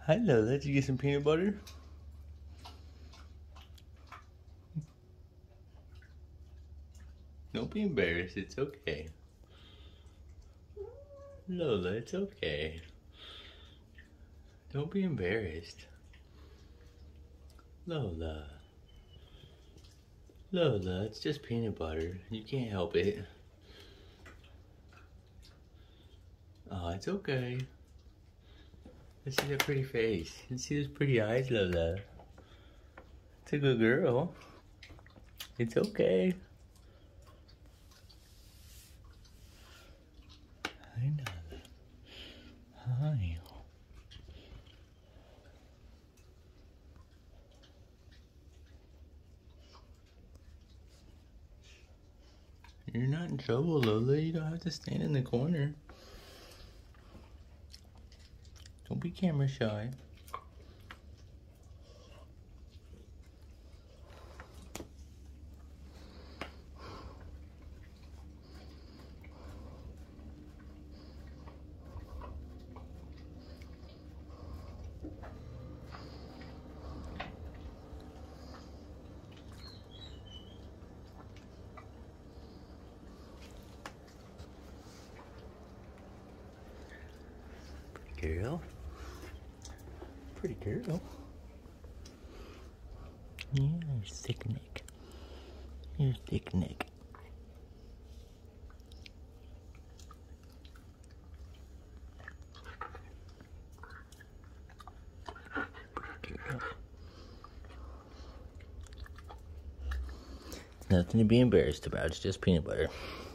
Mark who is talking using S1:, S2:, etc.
S1: Hi Lola, did you get some peanut butter? Don't be embarrassed, it's okay. Lola, it's okay. Don't be embarrassed. Lola. Lola, it's just peanut butter. You can't help it. Oh, it's okay. Let's see that pretty face. Let's see those pretty eyes, Lola. It's a good girl. It's okay. Hi, Lola. Hi. You're not in trouble, Lola. You don't have to stand in the corner. Don't be camera shy. Pretty girl. Pretty girl. Yeah, you're thick neck. You're thick neck. Pretty girl. Nothing to be embarrassed about, it's just peanut butter.